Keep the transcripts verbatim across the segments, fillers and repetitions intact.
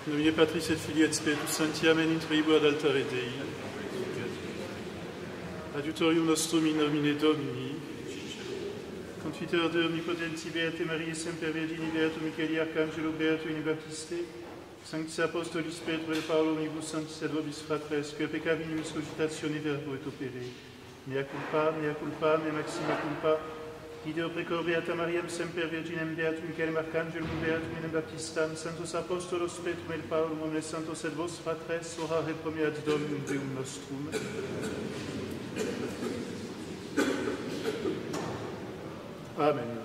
Nomine Patris et Filii et Spiritus Sancti, amen, in tribu ad altare Dei. Adiutorium nostrum in nomine Domini. Confiteur de omnipotenti, Beate Maria, Semper Virgini, Beato Micheli, Arcangelo, Beato in Baptiste, Sanctis Apostolis, Petro et Paolo, omnibus sanctis et vobis fratres, que peccavi numis cogitatione verbo et opere. Mea culpa, mea culpa, mea maxima culpa, Ideo precor Beata Mariam, Semper Virginem, Beatum Michelem Arcangelum, Beatum in Baptistam, Santos Apostolos, Petrum et Paulum, omnes santos et vos fratres, ora repromia ad Dominum Deum nostrum. Amen.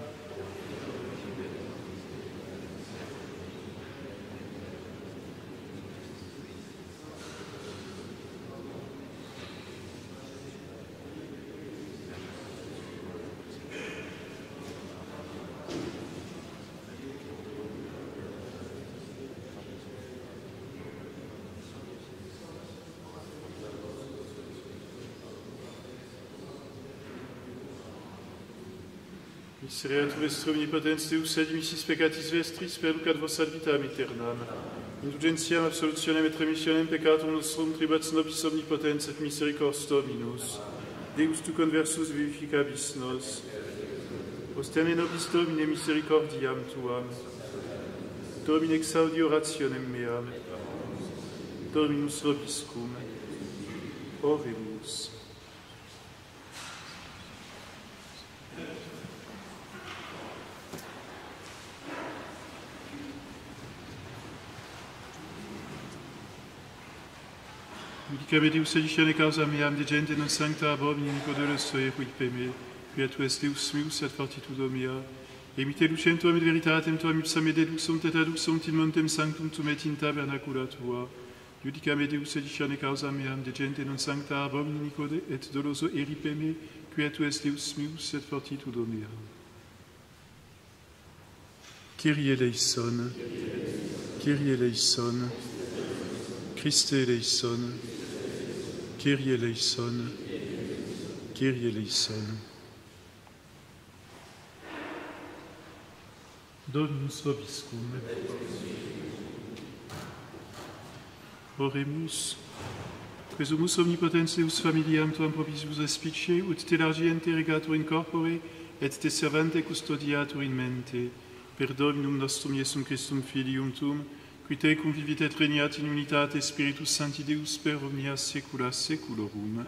Misereatur vestre omnipotens Deus, sed dimissis peccatis vestris, perducat vos ad vitam aeternam. Indulgentiam, absolutionem et remissionem peccatum nostrum, tribats nobis omnipotens et misericors Dominus. Deus tu conversus vivificabis nos. Osteme nobis Domine misericordiam tuam. Domine exaudi orationem meam. Dominus vobiscum. Oremus. Judicame Deus seditione causa meam de gente non sancta ab omni nicodolus soe ruipe me, quia tu es Deus meus et fortitudo mea, emite lucem tuam et veritatem tuam ipsam et deduxum et aduxum in montem sanctum tum et in tabernacula tua. Judicame Deus seditione causa meam de gente non sancta ab omni nicode et doloso eripe me, quia tu es Deus meus et fortitudo mea. Kyrie eleison, Kyrie eleison, Christe eleison, Kyrie eleison, Kyrie eleison. Dominus vobiscum. Oremus. Presumus omnipotens Deus familiam tuam propitius respice, ut te largiente regatur in corpore, et te servante custodiatur in mente, per Dominum nostrum Iesum Christum Filium tuum, qui te convivit et regnat in unitate Spiritus Sancti Deus per omnia saecula saeculorum.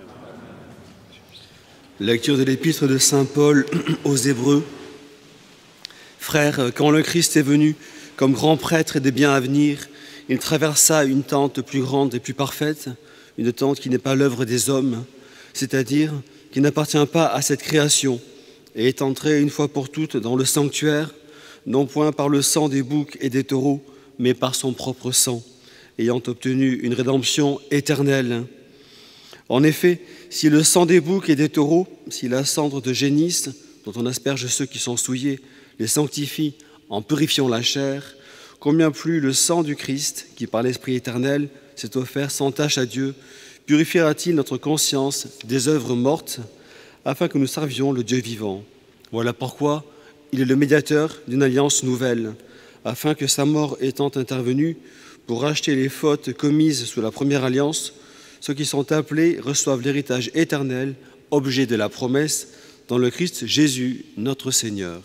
Lecture de l'épître de saint Paul aux Hébreux. Frères, quand le Christ est venu comme grand prêtre des biens à venir, il traversa une tente plus grande et plus parfaite, une tente qui n'est pas l'œuvre des hommes, c'est-à-dire qui n'appartient pas à cette création, et est entré une fois pour toutes dans le sanctuaire, non point par le sang des boucs et des taureaux, mais par son propre sang, ayant obtenu une rédemption éternelle. En effet, si le sang des boucs et des taureaux, si la cendre de génisse, dont on asperge ceux qui sont souillés, les sanctifie en purifiant la chair, combien plus le sang du Christ, qui par l'Esprit éternel s'est offert sans tache à Dieu, purifiera-t-il notre conscience des œuvres mortes, afin que nous servions le Dieu vivant. Voilà pourquoi il est le médiateur d'une alliance nouvelle, afin que sa mort étant intervenue pour racheter les fautes commises sous la première alliance, ceux qui sont appelés reçoivent l'héritage éternel, objet de la promesse, dans le Christ Jésus, notre Seigneur.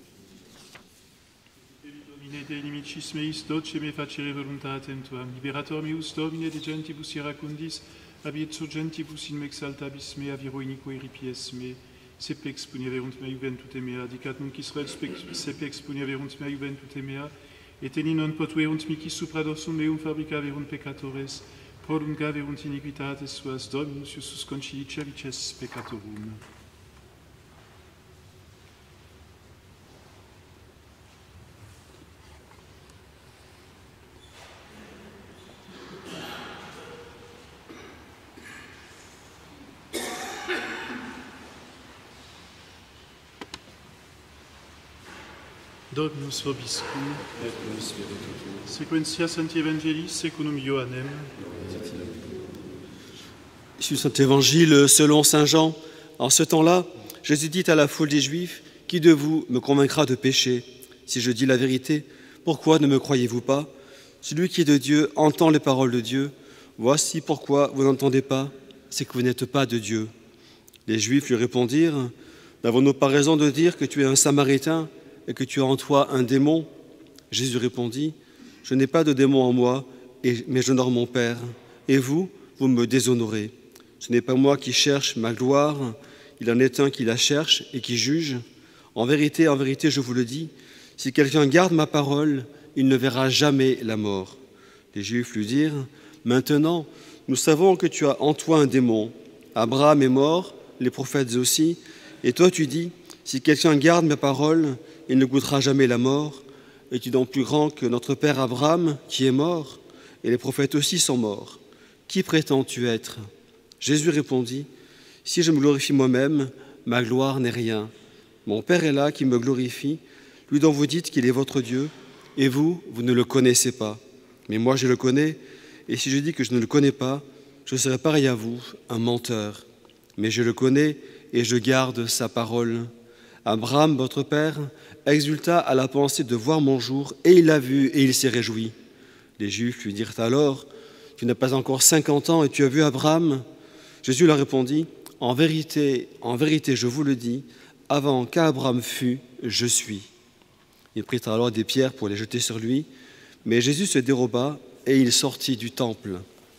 Domine Dei limicis meis, doce me facere voluntatem tuam, liberator meus Domine de gentibus iracundis, abiet surgentibus in me exaltabis mea viro inique ripies me, sepe expugnaverunt mea juventute mea, dicat nunc Israel sepe expugnaverunt mea juventute mea, et teni non potuerunt mici supra dorsum meum fabricaverunt peccatores, prolungaverunt iniquitates suas, Dominus Iesus concilicia vices peccatorum. Dominus vobiscum, sequentia Sancti Evangelis secundum Ioannem. Issu du Saint-Évangile selon saint Jean, en ce temps-là, Jésus dit à la foule des Juifs, « Qui de vous me convaincra de péché? Si je dis la vérité, pourquoi ne me croyez-vous pas? celui qui est de Dieu entend les paroles de Dieu. Voici pourquoi vous n'entendez pas, c'est que vous n'êtes pas de Dieu. » Les Juifs lui répondirent, « N'avons-nous pas raison de dire que tu es un Samaritain et que tu as en toi un démon ?» Jésus répondit, « Je n'ai pas de démon en moi, et, mais j'honore mon Père. Et vous, vous me déshonorez. Ce n'est pas moi qui cherche ma gloire, il en est un qui la cherche et qui juge. En vérité, en vérité, je vous le dis, si quelqu'un garde ma parole, il ne verra jamais la mort. » Les Juifs lui dirent, « Maintenant, nous savons que tu as en toi un démon. Abraham est mort, les prophètes aussi, et toi tu dis, si quelqu'un garde mes paroles, il ne goûtera jamais la mort. Es-tu donc plus grand que notre père Abraham, qui est mort, et les prophètes aussi sont morts? Qui prétends-tu être » Jésus répondit, « Si je me glorifie moi-même, ma gloire n'est rien. Mon Père est là qui me glorifie, lui dont vous dites qu'il est votre Dieu, et vous, vous ne le connaissez pas. Mais moi je le connais, et si je dis que je ne le connais pas, je serai pareil à vous, un menteur. Mais je le connais et je garde sa parole. Abraham, votre père, exulta à la pensée de voir mon jour, et il l'a vu et il s'est réjoui. » Les Juifs lui dirent alors, « Tu n'as pas encore cinquante ans et tu as vu Abraham ?» Jésus leur répondit, « En vérité, en vérité, je vous le dis, avant qu'Abraham fût, je suis. » Ils prirent alors des pierres pour les jeter sur lui, mais Jésus se déroba et il sortit du temple.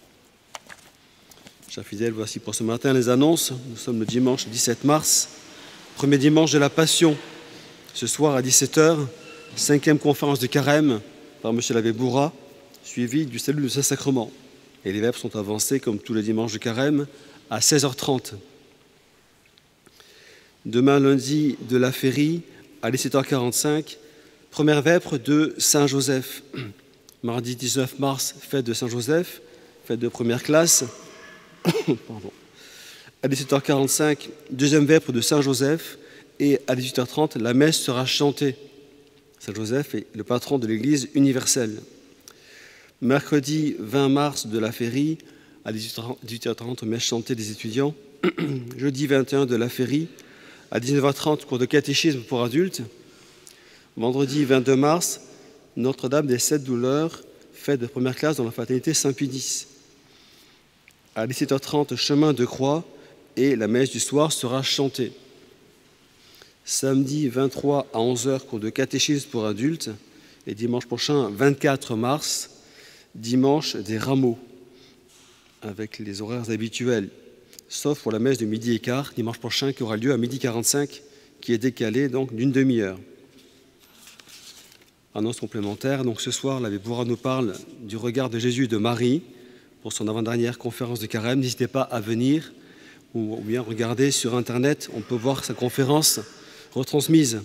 Chers fidèles, voici pour ce matin les annonces. Nous sommes le dimanche dix-sept mars, premier dimanche de la Passion. Ce soir à dix-sept heures, cinquième conférence de Carême par M. l'abbé Bourra, suivie du salut du Saint-Sacrement. Et les vêpres sont avancés, comme tous les dimanches de Carême, à seize heures trente. Demain, lundi, de la Férie, à dix-sept heures quarante-cinq, première vêpre de Saint-Joseph. Mardi dix-neuf mars, fête de Saint-Joseph, fête de première classe. Pardon. À dix-sept heures quarante-cinq, deuxième vêpre de Saint-Joseph, et à dix-huit heures trente, la messe sera chantée. Saint-Joseph est le patron de l'Église universelle. Mercredi vingt mars de la Férie, à dix-huit heures trente, messe chantée des étudiants. Jeudi vingt et un de la Férie, à dix-neuf heures trente, cours de catéchisme pour adultes. Vendredi vingt-deux mars, Notre-Dame des Sept Douleurs, fête de première classe dans la fraternité Saint-Pédis. À dix-sept heures trente, chemin de croix, et la messe du soir sera chantée. Samedi vingt-trois à onze heures, cours de catéchisme pour adultes. Et dimanche prochain, vingt-quatre mars, dimanche des rameaux, avec les horaires habituels, sauf pour la messe de midi et quart, dimanche prochain, qui aura lieu à midi quarante-cinq, qui est décalée donc d'une demi-heure. Annonce complémentaire, donc ce soir, l'abbé Bourra nous parle du regard de Jésus et de Marie pour son avant-dernière conférence de Carême. N'hésitez pas à venir ou bien regarder sur Internet, on peut voir sa conférence retransmise.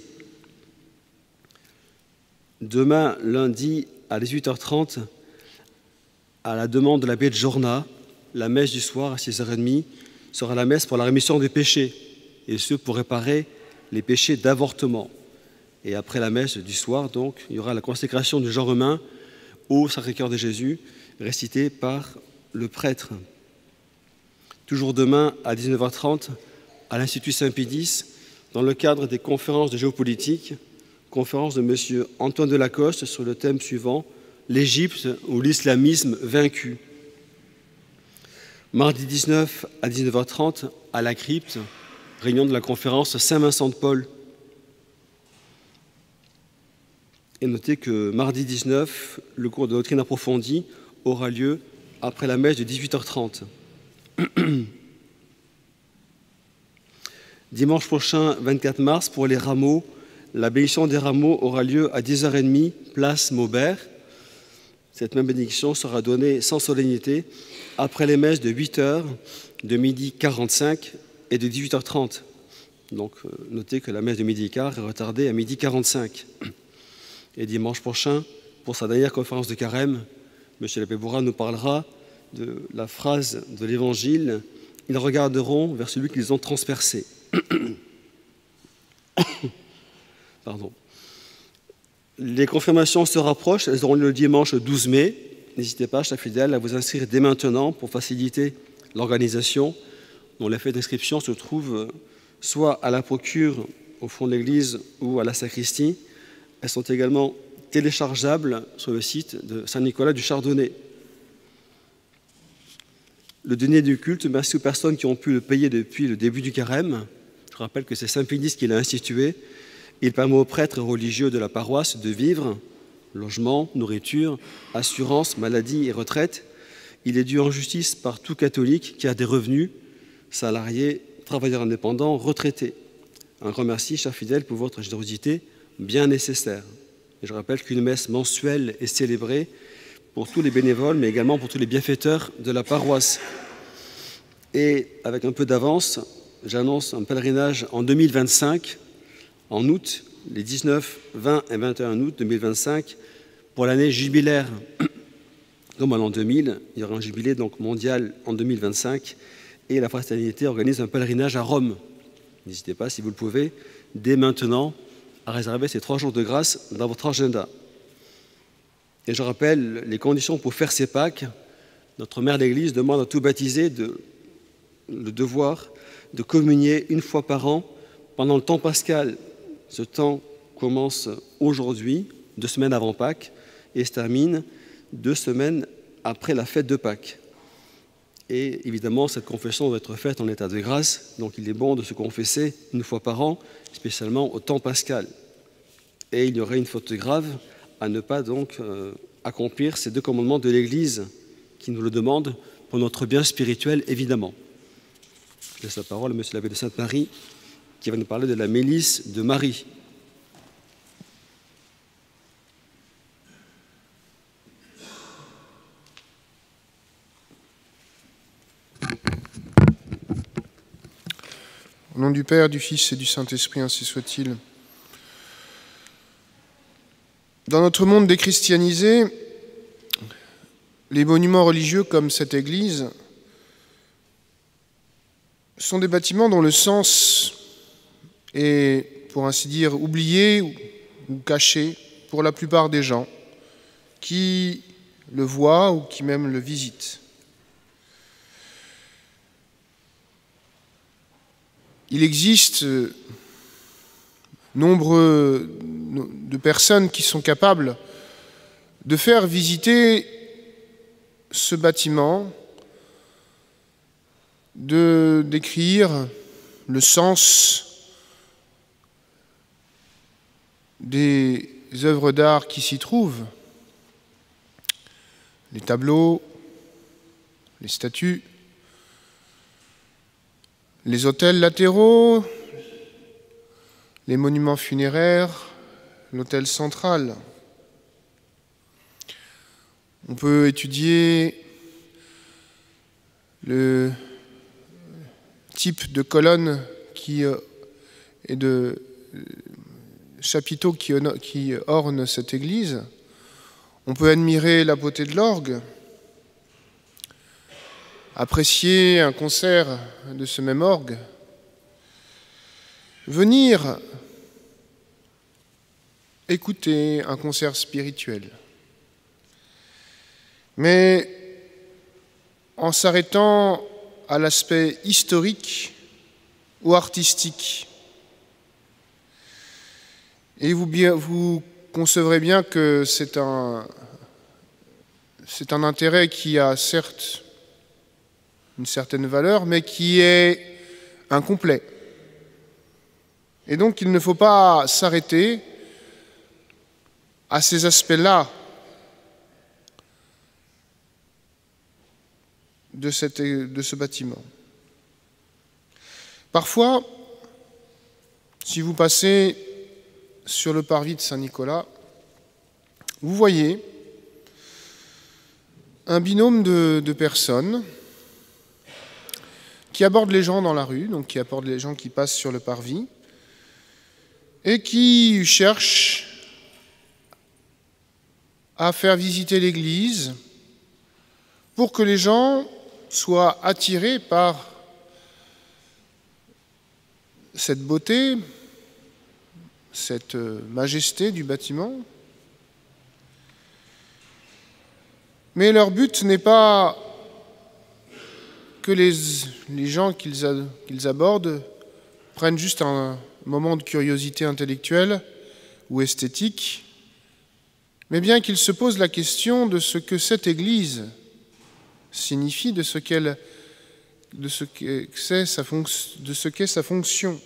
Demain, lundi, à dix-huit heures trente, à la demande de l'abbé de Jorna, la messe du soir à six heures trente sera la messe pour la rémission des péchés, et ce pour réparer les péchés d'avortement. Et après la messe du soir, donc, il y aura la consécration du genre humain au Sacré-Cœur de Jésus, récitée par le prêtre. Toujours demain, à dix-neuf heures trente, à l'Institut Saint-Pédis, dans le cadre des conférences de géopolitique, conférence de M. Antoine Delacoste sur le thème suivant, l'Égypte ou l'islamisme vaincu. Mardi dix-neuf à dix-neuf heures trente, à la crypte, réunion de la conférence Saint-Vincent de Paul. Et notez que mardi dix-neuf, le cours de doctrine approfondie aura lieu après la messe de dix-huit heures trente. Dimanche prochain, vingt-quatre mars, pour les rameaux, la bénédiction des rameaux aura lieu à dix heures trente, place Maubert. Cette même bénédiction sera donnée sans solennité après les messes de huit heures, de midi quarante-cinq et de dix-huit heures trente. Donc, notez que la messe de midi et quart est retardée à midi quarante-cinq. Et dimanche prochain, pour sa dernière conférence de Carême, M. l'abbé Bourra nous parlera de la phrase de l'Évangile « Ils regarderont vers celui qu'ils ont transpercé ». Pardon. Les confirmations se rapprochent, elles auront lieu le dimanche douze mai. N'hésitez pas, chers fidèles, à vous inscrire dès maintenant pour faciliter l'organisation, dont les feuilles d'inscription se trouvent soit à la procure au fond de l'église ou à la sacristie. Elles sont également téléchargeable sur le site de Saint-Nicolas du Chardonnay. Le denier du culte, merci aux personnes qui ont pu le payer depuis le début du carême. Je rappelle que c'est Saint Pédis qui l'a institué. Il permet aux prêtres religieux de la paroisse de vivre, logement, nourriture, assurance, maladie et retraite. Il est dû en justice par tout catholique qui a des revenus, salariés, travailleurs indépendants, retraités. Un grand merci, chers fidèles, pour votre générosité bien nécessaire. Et je rappelle qu'une messe mensuelle est célébrée pour tous les bénévoles, mais également pour tous les bienfaiteurs de la paroisse. Et avec un peu d'avance, j'annonce un pèlerinage en deux mille vingt-cinq, en août, les dix-neuf, vingt et vingt et un août deux mille vingt-cinq, pour l'année jubilaire. Comme en l'an deux mille, il y aura un jubilé donc mondial en deux mille vingt-cinq, et la Fraternité organise un pèlerinage à Rome. N'hésitez pas, si vous le pouvez, dès maintenant, à réserver ces trois jours de grâce dans votre agenda. Et je rappelle les conditions pour faire ces Pâques. Notre mère d'Église demande à tout baptisé de, le devoir de communier une fois par an pendant le temps pascal. Ce temps commence aujourd'hui, deux semaines avant Pâques, et se termine deux semaines après la fête de Pâques. Et évidemment, cette confession doit être faite en état de grâce, donc il est bon de se confesser une fois par an, spécialement au temps pascal. Et il y aurait une faute grave à ne pas donc euh, accomplir ces deux commandements de l'Église qui nous le demandent pour notre bien spirituel, évidemment. Je laisse la parole à M. l'abbé de Sainte-Marie qui va nous parler de la mélisse de Marie. Au nom du Père, du Fils et du Saint-Esprit, ainsi soit-il. Dans notre monde déchristianisé, les monuments religieux comme cette église sont des bâtiments dont le sens est, pour ainsi dire, oublié ou caché pour la plupart des gens qui le voient ou qui même le visitent. Il existe nombre de personnes qui sont capables de faire visiter ce bâtiment, de décrire le sens des œuvres d'art qui s'y trouvent, les tableaux, les statues, les autels latéraux, les monuments funéraires, l'autel central. On peut étudier le type de colonne qui, et de chapiteaux qui, qui ornent cette église. On peut admirer la beauté de l'orgue, apprécier un concert de ce même orgue, venir écouter un concert spirituel. Mais en s'arrêtant à l'aspect historique ou artistique, et vous, bien, vous concevrez bien que c'est un, c'est un intérêt qui a certes une certaine valeur, mais qui est incomplet. Et donc il ne faut pas s'arrêter à ces aspects-là de, cette, de ce bâtiment. Parfois, si vous passez sur le parvis de Saint-Nicolas, vous voyez un binôme de, de personnes qui abordent les gens dans la rue, donc qui abordent les gens qui passent sur le parvis, et qui cherchent à faire visiter l'église pour que les gens soient attirés par cette beauté, cette majesté du bâtiment. Mais leur but n'est pas que les, les gens qu'ils qu'ils abordent prennent juste un moment de curiosité intellectuelle ou esthétique, mais bien qu'il se pose la question de ce que cette Église signifie, de ce qu'elle, de ce qu'est sa fonction, de ce qu'est sa fonction.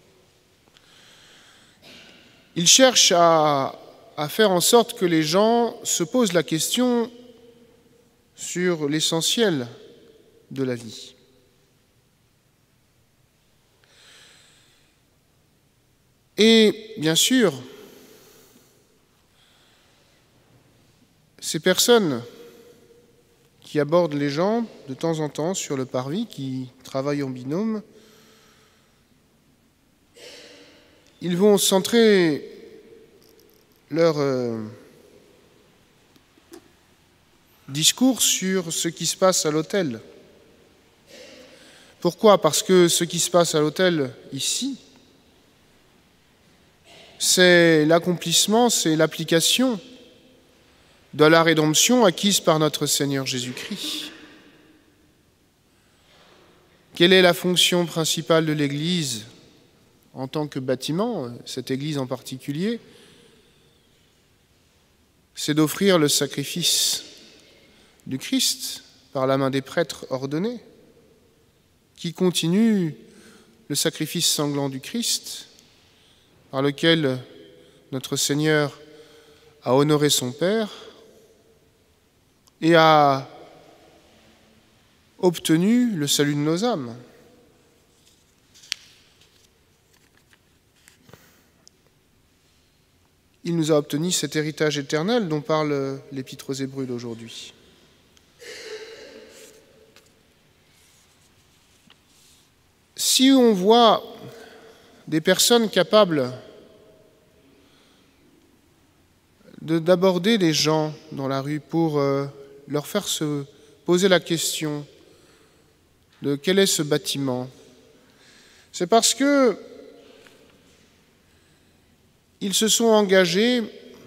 Il cherche à, à faire en sorte que les gens se posent la question sur l'essentiel de la vie. Et bien sûr, ces personnes qui abordent les gens de temps en temps sur le parvis, qui travaillent en binôme, ils vont centrer leur euh, discours sur ce qui se passe à l'autel. Pourquoi ? Parce que ce qui se passe à l'autel ici, c'est l'accomplissement, c'est l'application de la rédemption acquise par notre Seigneur Jésus-Christ. Quelle est la fonction principale de l'Église en tant que bâtiment, cette Église en particulier? C'est d'offrir le sacrifice du Christ par la main des prêtres ordonnés, qui continuent le sacrifice sanglant du Christ, par lequel notre Seigneur a honoré son Père et a obtenu le salut de nos âmes. Il nous a obtenu cet héritage éternel dont parle l'Épître aux Hébreux d'aujourd'hui. Si on voit des personnes capables de, d'aborder des gens dans la rue pour euh, leur faire se poser la question de quel est ce bâtiment, c'est parce que ils se sont engagés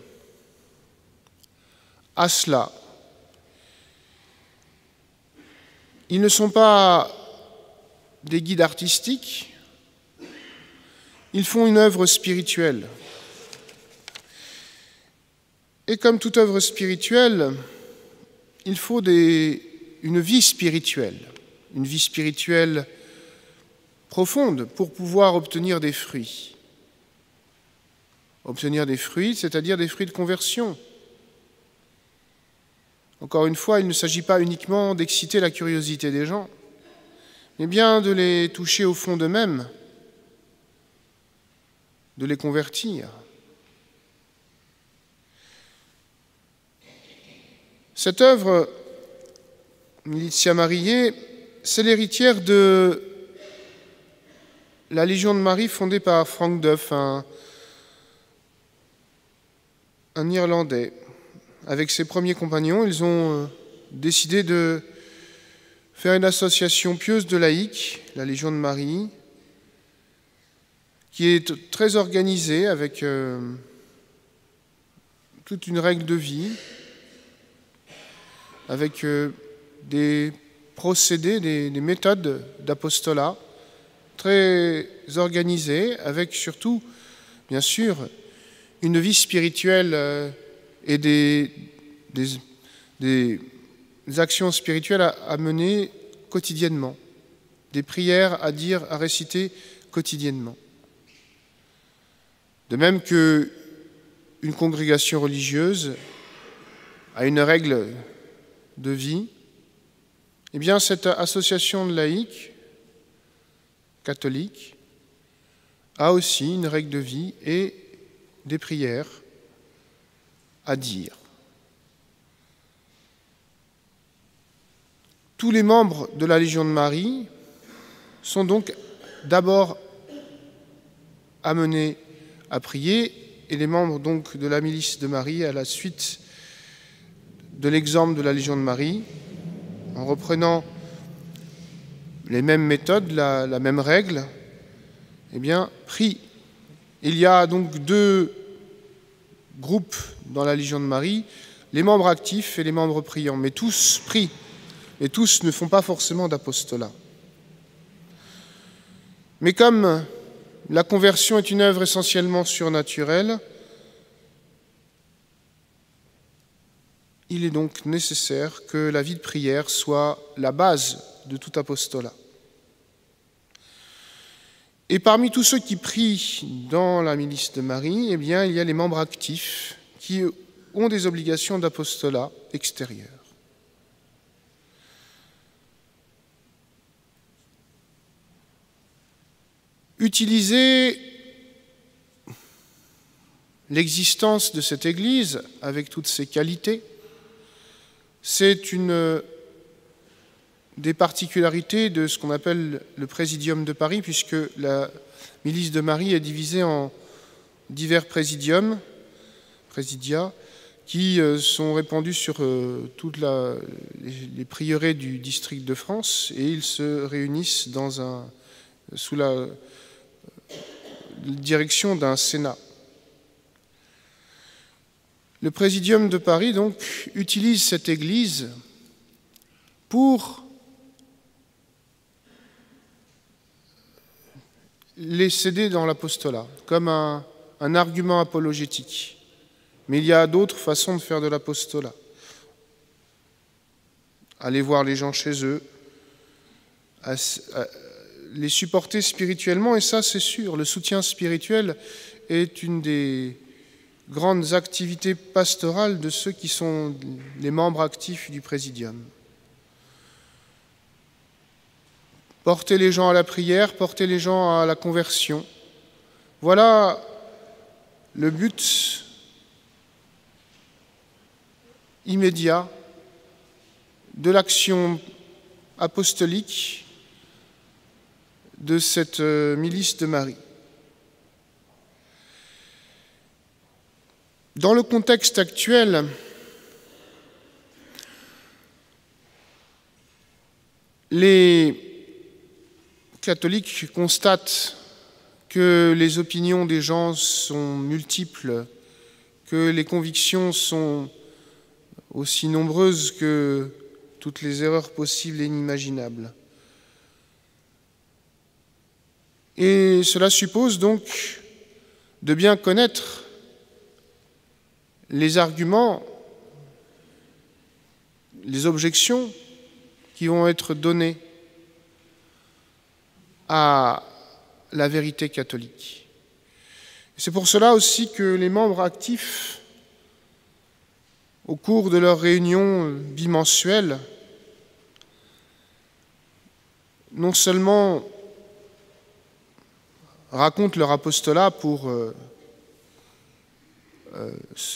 à cela. Ils ne sont pas des guides artistiques, ils font une œuvre spirituelle. Et comme toute œuvre spirituelle, il faut des, une vie spirituelle, une vie spirituelle profonde pour pouvoir obtenir des fruits. Obtenir des fruits, c'est-à-dire des fruits de conversion. Encore une fois, il ne s'agit pas uniquement d'exciter la curiosité des gens, mais bien de les toucher au fond d'eux-mêmes, de les convertir. Cette œuvre, Militia Mariae, c'est l'héritière de la Légion de Marie fondée par Frank Duff, un, un Irlandais. Avec ses premiers compagnons, ils ont décidé de faire une association pieuse de laïcs, la Légion de Marie, qui est très organisée avec euh, toute une règle de vie, avec euh, des procédés, des, des méthodes d'apostolat très organisées, avec surtout, bien sûr, une vie spirituelle euh, et des, des, des actions spirituelles à, à mener quotidiennement, des prières à dire, à réciter quotidiennement. De même qu'une congrégation religieuse a une règle de vie, eh bien cette association de laïcs catholiques a aussi une règle de vie et des prières à dire. Tous les membres de la Légion de Marie sont donc d'abord amenés à prier, et les membres donc de la milice de Marie, à la suite de l'exemple de la Légion de Marie, en reprenant les mêmes méthodes, la, la même règle, eh bien, prient. Il y a donc deux groupes dans la Légion de Marie, les membres actifs et les membres priants, mais tous prient, et tous ne font pas forcément d'apostolat. Mais comme la conversion est une œuvre essentiellement surnaturelle, il est donc nécessaire que la vie de prière soit la base de tout apostolat. Et parmi tous ceux qui prient dans la milice de Marie, eh bien, il y a les membres actifs qui ont des obligations d'apostolat extérieur. Utiliser l'existence de cette Église avec toutes ses qualités, c'est une des particularités de ce qu'on appelle le Présidium de Paris, puisque la milice de Marie est divisée en divers présidiums, présidia, qui sont répandus sur toutes la, les prieurés du district de France, et ils se réunissent dans un, sous la direction d'un Sénat. Le Présidium de Paris, donc, utilise cette Église pour les céder dans l'apostolat, comme un, un argument apologétique. Mais il y a d'autres façons de faire de l'apostolat. Aller voir les gens chez eux, à, à, les supporter spirituellement, et ça c'est sûr, le soutien spirituel est une des grandes activités pastorales de ceux qui sont les membres actifs du Présidium. Porter les gens à la prière, porter les gens à la conversion. Voilà le but immédiat de l'action apostolique de cette milice de Marie. Dans le contexte actuel, les catholiques constatent que les opinions des gens sont multiples, que les convictions sont aussi nombreuses que toutes les erreurs possibles et inimaginables. Et cela suppose donc de bien connaître les arguments, les objections qui vont être données à la vérité catholique. C'est pour cela aussi que les membres actifs, au cours de leurs réunions bimensuelles, non seulement racontent leur apostolat pour euh, euh,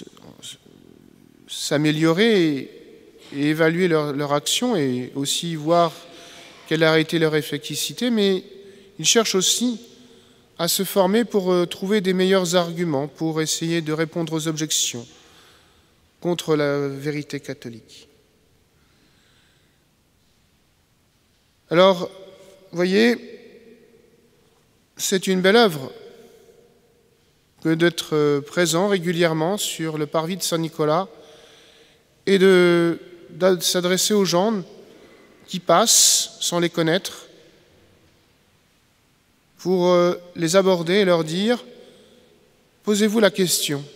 s'améliorer et, et évaluer leur, leur action et aussi voir quelle a été leur efficacité, mais ils cherchent aussi à se former pour euh, trouver des meilleurs arguments, pour essayer de répondre aux objections contre la vérité catholique. Alors, voyez, c'est une belle œuvre que d'être présent régulièrement sur le parvis de Saint-Nicolas et de, de s'adresser aux gens qui passent sans les connaître pour les aborder et leur dire « Posez-vous la question.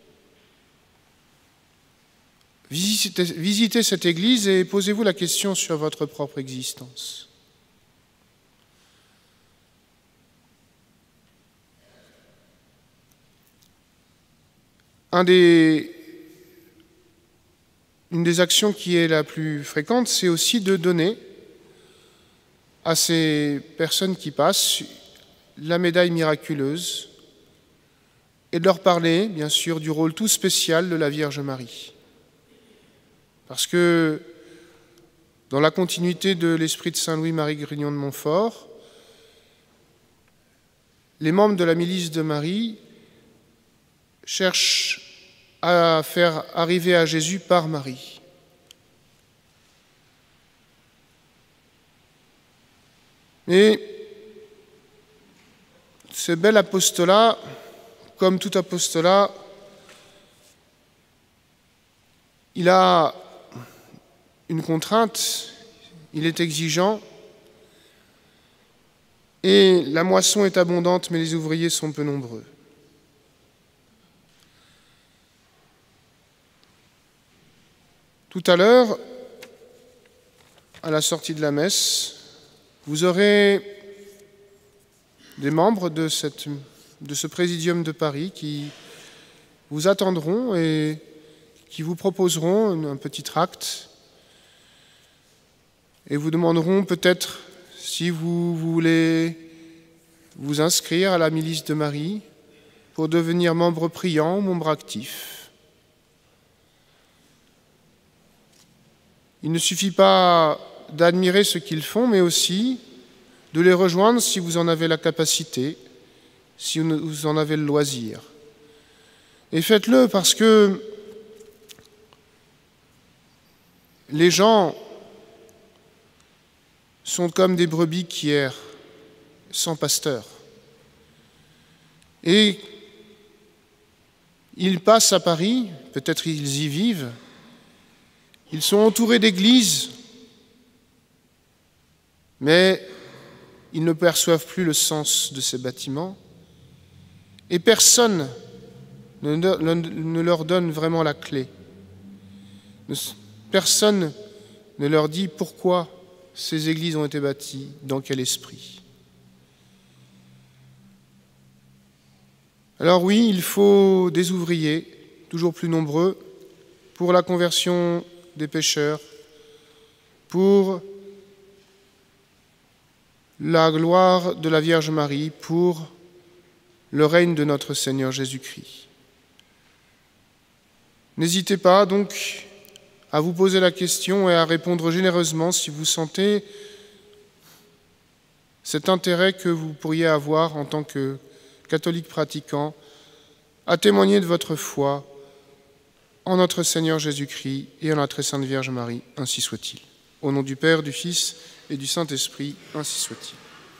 Visitez, visitez cette église et posez-vous la question sur votre propre existence. » Un des, une des actions qui est la plus fréquente, c'est aussi de donner à ces personnes qui passent la médaille miraculeuse et de leur parler, bien sûr, du rôle tout spécial de la Vierge Marie. Parce que, dans la continuité de l'esprit de Saint Louis-Marie Grignon de Montfort, les membres de la milice de Marie cherchent à faire arriver à Jésus par Marie. Et ce bel apostolat, comme tout apostolat, il a une contrainte, il est exigeant, et la moisson est abondante, mais les ouvriers sont peu nombreux. Tout à l'heure, à la sortie de la messe, vous aurez des membres de, cette, de ce Présidium de Paris qui vous attendront et qui vous proposeront un petit tract et vous demanderont peut-être si vous voulez vous inscrire à la milice de Marie pour devenir membre priant ou membre actif. Il ne suffit pas d'admirer ce qu'ils font, mais aussi de les rejoindre si vous en avez la capacité, si vous en avez le loisir. Et faites-le parce que les gens sont comme des brebis qui errent, sans pasteur. Et ils passent à Paris, peut-être ils y vivent, ils sont entourés d'églises, mais ils ne perçoivent plus le sens de ces bâtiments, et personne ne leur donne vraiment la clé. Personne ne leur dit pourquoi ces églises ont été bâties, dans quel esprit. Alors oui, il faut des ouvriers, toujours plus nombreux, pour la conversion des pécheurs, pour la gloire de la Vierge Marie, pour le règne de notre Seigneur Jésus-Christ. N'hésitez pas donc à vous poser la question et à répondre généreusement si vous sentez cet intérêt que vous pourriez avoir en tant que catholique pratiquant à témoigner de votre foi en notre Seigneur Jésus-Christ et en la très sainte Vierge Marie, ainsi soit-il. Au nom du Père, du Fils et du Saint-Esprit, ainsi soit-il.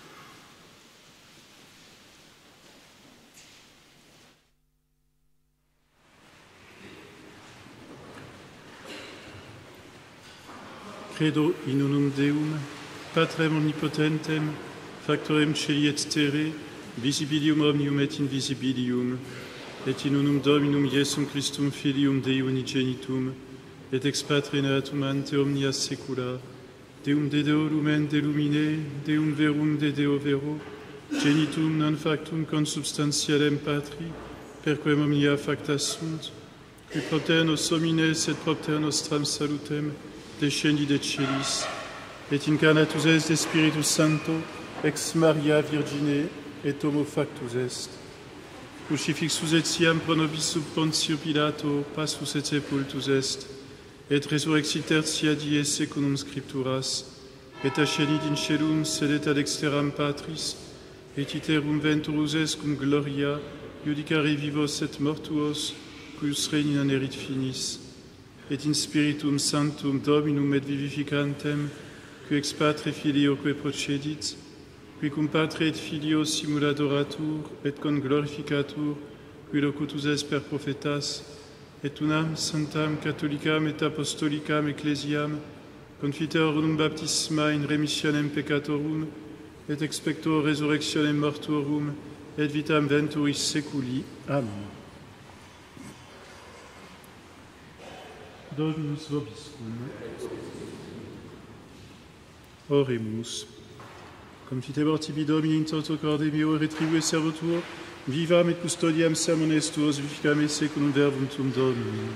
Credo in unum Deum, Patrem omnipotentem, factorem celi et terre, visibilium omnium et invisibilium, et in unum Dominum Iesum Christum Filium Dei unigenitum, et ex Patre natum ante omnia saecula, Deum de Deo lumen de lumine, Deum verum de Deo vero, genitum non factum consubstantialem Patri, perquem omnia facta sunt, qui propter nos homines et propter nostram salutem, descendi de celis, et incarnatus est de Spiritus Sancto, ex Maria Virgine, et homo factus est. Crucifixus etiam pro nobis sub Pontio Pilato, passus et sepultus est, et resurrexit tertia die secundum Scripturas, et ascendit in caelum sedet ad exteram Patris, et iterum venturus est cum gloria, iudicare vivos et mortuos, cuius regni in erit finis, et in Spiritum Sanctum Dominum et vivificantem, qui ex Patre Filioque procedit, qui cum Patre et Filio simul adoratur, et con glorificatur, qui locutus est per prophetas, et unam sanctam catholicam et apostolicam ecclesiam, confiteorum baptisma in remissionem peccatorum, et expecto resurrectionem mortuorum, et vitam venturis seculi. Amen. Dominus vobiscum. Oremus. Confitebor tibi Domini in toto corde mio retribue servotur, vivam et custodiam sermones tuos, vificam et secundum verbum tuum Domini.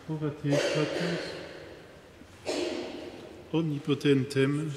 Orate Pater, omnipotentem,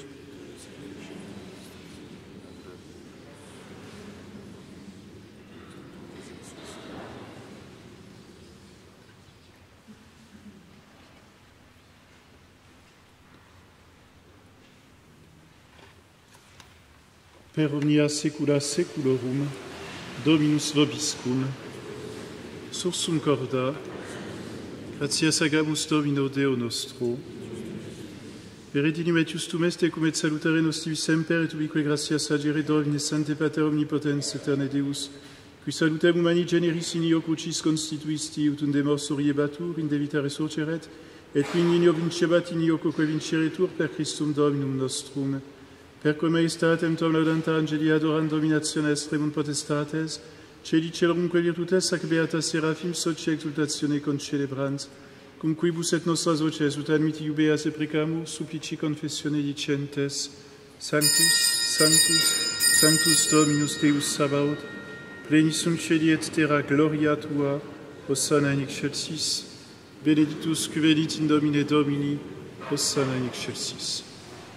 per omnia saecula saeculorum, Dominus vobiscum, sursum corda, gratias agamus Domino Deo nostro, per edinum et justum est cum et salutare nostri semper et ubique gratias agere Domine Sancte Pater omnipotens eterne Deus, qui salutem humani generis in io crucis constituisti, ut unde mors oriebatur, in de vita resurgeret, et qui in io vincebat in io coque vinceretur per Christum Dominum nostrum, per come estatem tom laudanta angeli adorant dominationes remunt potestates, celi celorumque virtutes ac beata serafim socie exultatione concelebrant, cum quibus et nostras voces ut admiti iubeas e precamus supplici confessione dicentes, Sanctus, Sanctus, Sanctus Dominus Deus Sabaoth, plenis sunt celi et terra gloria Tua, Hosanna in excelsis, benedictus qui venit in Domine Domini, Hosanna in excelsis.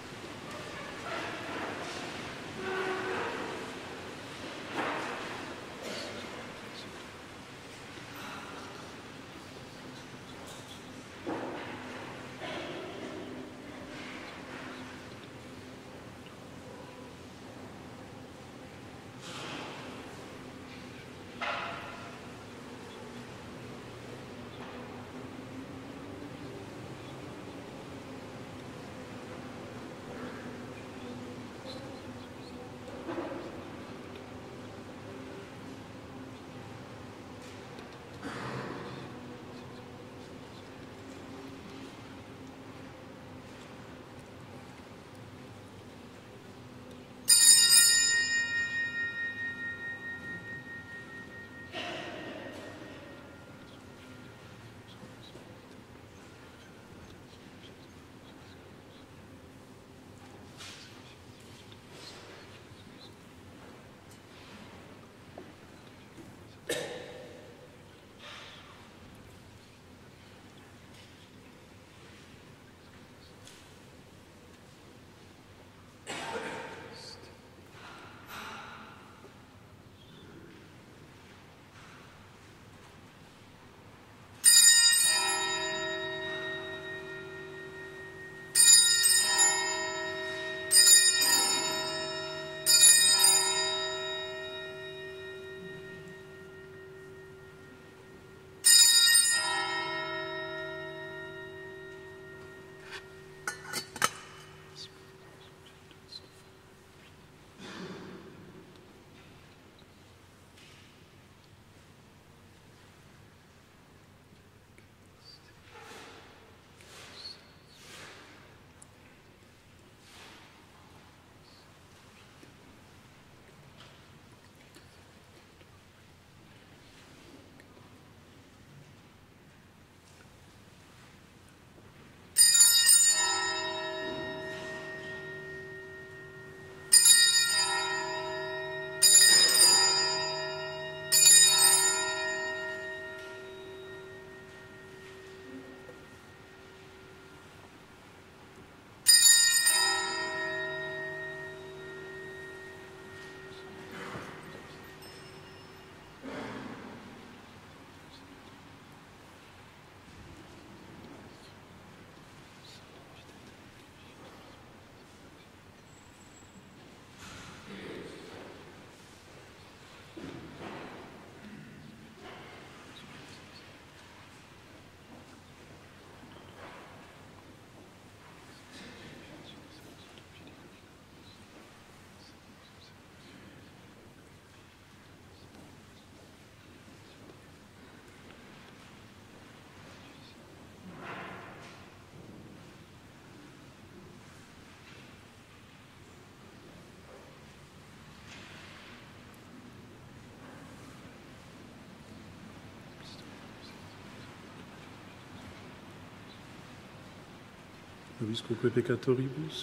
Nobiscoque peccatoribus.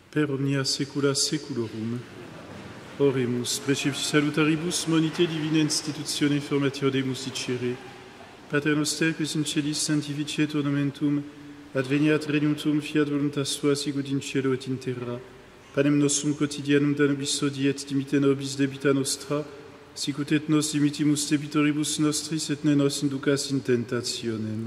per omnia saecula saeculorum. Oremus, precepti salutaribus monite divina institutione formatio demus dicere. Pater noster, quis in celis sanctificetur nomen tuum, adveniat regnum tuum, fiat voluntas tua, sicut in cielo et in terra. Panem nostrum quotidianum da nobis hodie, et dimite nobis debita nostra, sicut et nos dimitimus debitoribus nostris, et ne nos inducas in tentationem.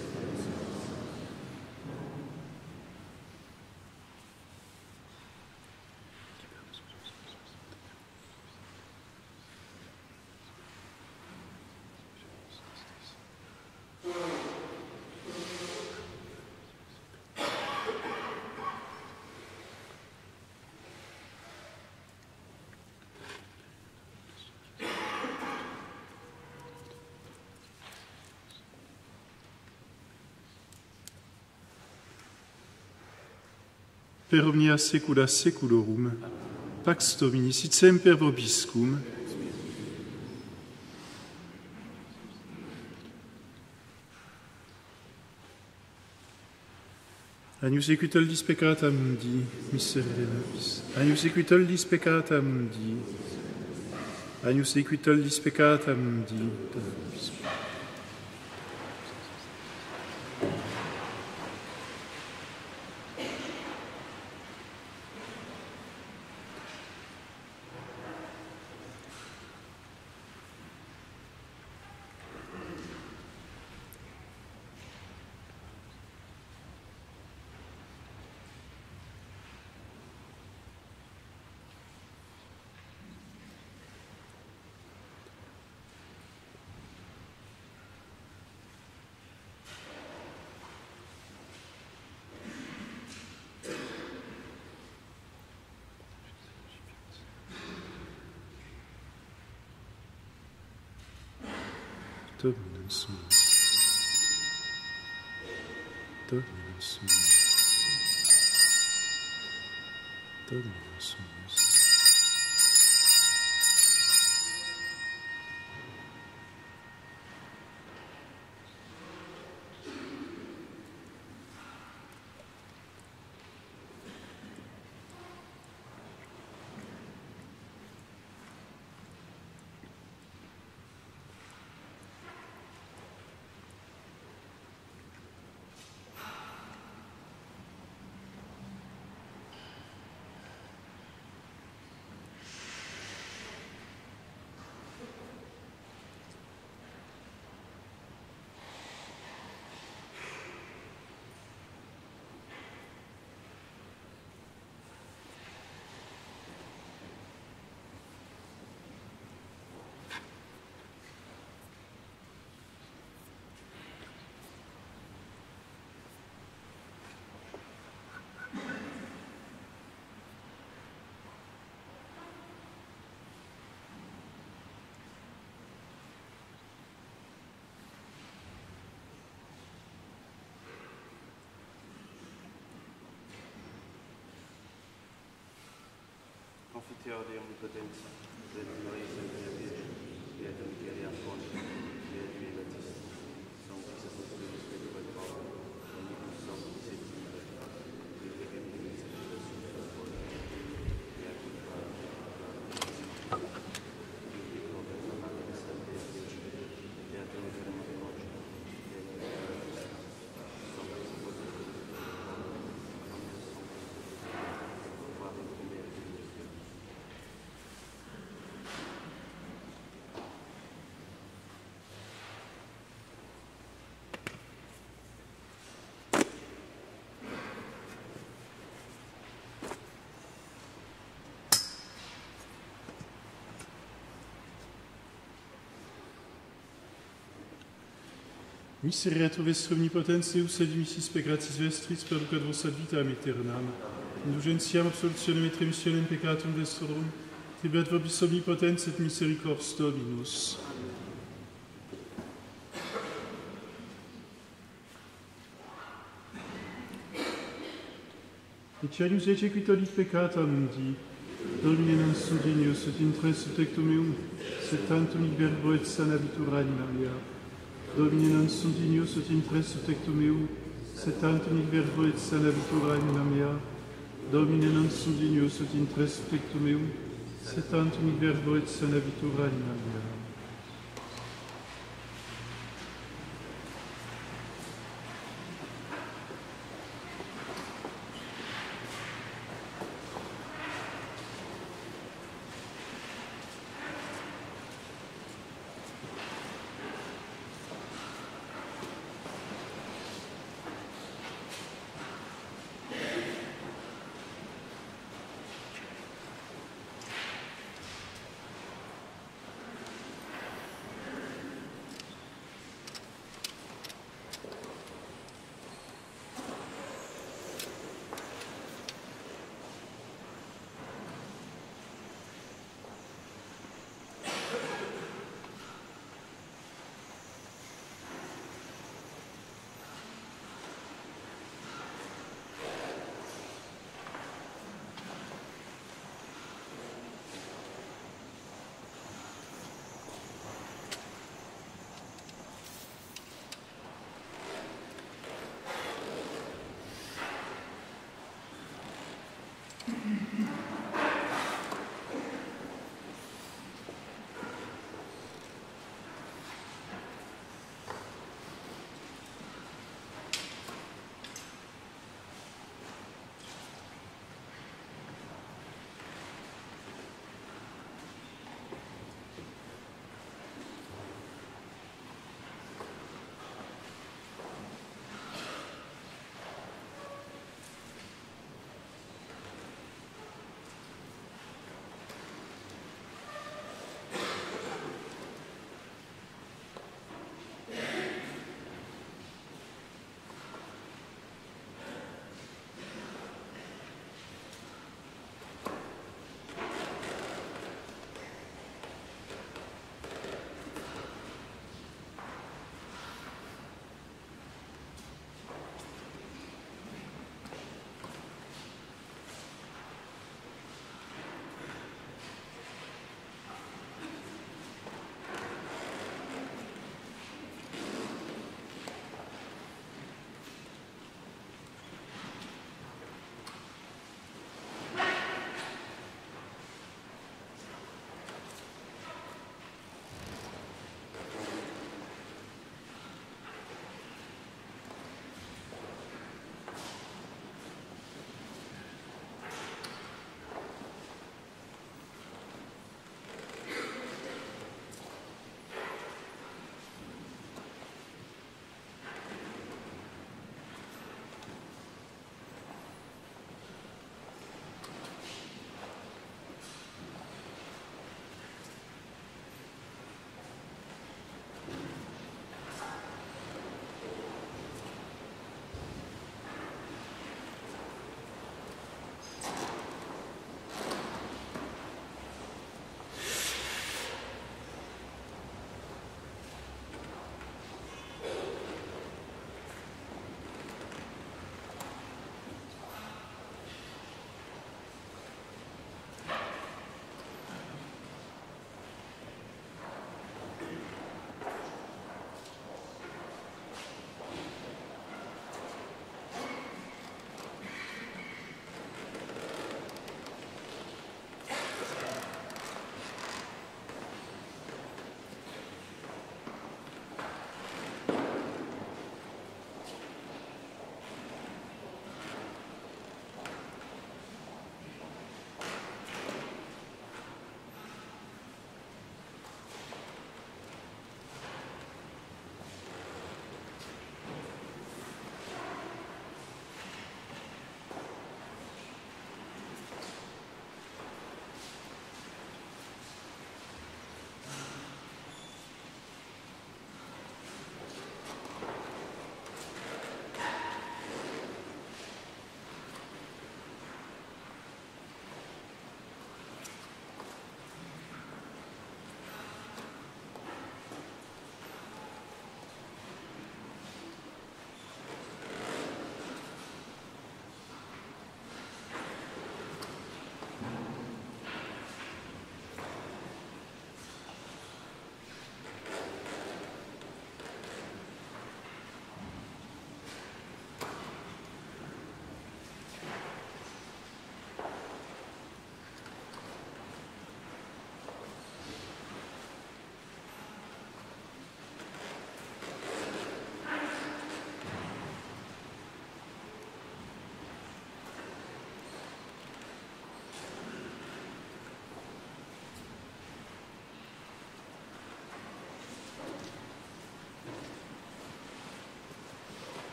Per omnia saecula saeculorum, Pax Domini, sit semper vobiscum. Agnus equitallis peccata mundi, miserere nobis. Agnus equitallis peccata mundi. Agnus equitallis peccata mundi. Dominus meus. Dominus meus. Dominus meus. Confiteor de omnipotenza, Dei Maria Sempre Virgine, Beata Michele Arcangelo, Beata Giovanni Battista, San Francisco Apostolo Spirito del Papa, Dominus Sanctus et Liberta, Dei Peccatori di Salute sul Salvatore, Beata il Padre, Dei Poveri, la Madre di Sempre Virgine, Beata Michele Arcangelo, Beata Giovanni Battista, San Francisco Apostolo Spirito del Papa, Dominus Sanctus et Liberta, Padre di Beata Misereatur vestre omnipotens Deus et dimissis per gratis vestris perducat vos ad vitam aeternam. Indulgentiam absolutionem et remissionem peccatum vestrorum, tribuat vobis omnipotens et misericors Dominus. Etianus ecce qui tollit peccata mundi, Domine non sum dignus et in tres tectum meum, sed tantum hic verbo et sanabitur anima mea. Domine non sum dignus et in tres tectum meum, sed tantum hic verbo et sanabitur anima mea. Domine non sum dignus ut intre spectum meum, sed tantum in verbo et sanavitur anima mea.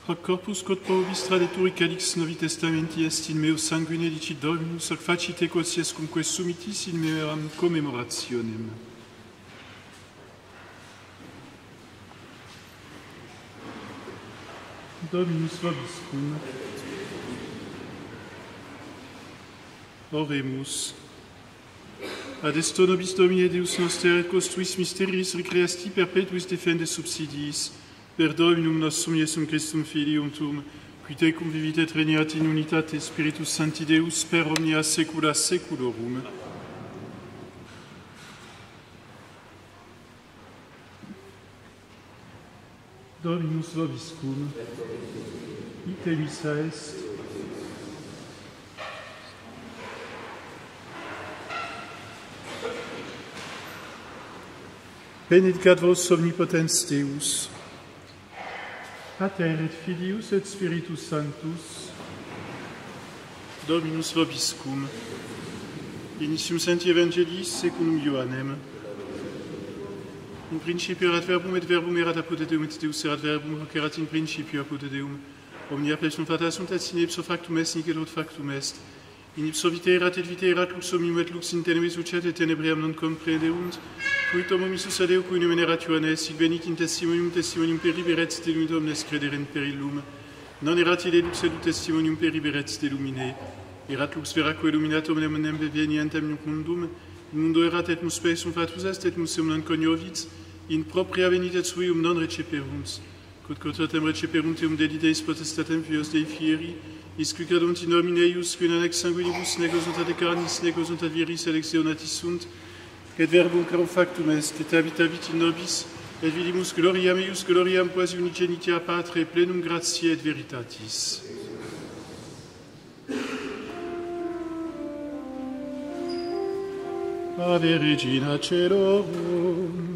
Hoc corpus quod provis tradituri calix Novi Testamenti est in meo sanguine dicit Dominus, hoc facite quotiescumque sumitis in meram commemorationem. Dominus vobiscum. Oremus. Ad esto nobis Domine Deus noster et costuis mysteris recreasti perpetuis defende subsidiis, per Dominum nostrum Iesum Christum Filium Tuum, qui tecum vivit et regnat in unitate Spiritus Sancti Deus per omnia saecula saeculorum. Dominus vobiscum. Ite missa est. Benedicat vos omnipotens Deus, Pater et Filius et Spiritus Sanctus, Dominus vobiscum, initium Sancti Evangelis secundum Ioannem. In principio erat verbum et verbum erat apud Deum et Deus erat verbum hoc erat in principio apud Deum. Omnia persona fata sunt et sine ipso factum est nihil ut factum est. In ipso vitae erat et vitae erat lux omnium et lux in tenebris ucet et tenebriam non comprehendeunt. Fuit homo missus ad eo cui nomen erat Ioannes, sic venit in testimonium testimonium periberet de lumine omnes crederen per illum. Non erat ille lux et testimonium periberet de lumine. Erat lux veraque illuminatum omnem venientem nunc mundum. In mundo erat et mus spesum fatus est et mus eum non cognovit. In propria venit et suium non receperunt. Quod quotatem receperunt eum dedideis potestatem fios Dei fieri, isque cadunt in nomine eius, qui non ex sanguinibus, nego sunt ad carnis, nego sunt ad viris electionatis sunt, et verbum caro factum est, et habitavit in nobis, et vidimus gloriam eius, gloriam quasi unigenitia Patre, plenum gratiae et veritatis. Ave Regina Caelorum,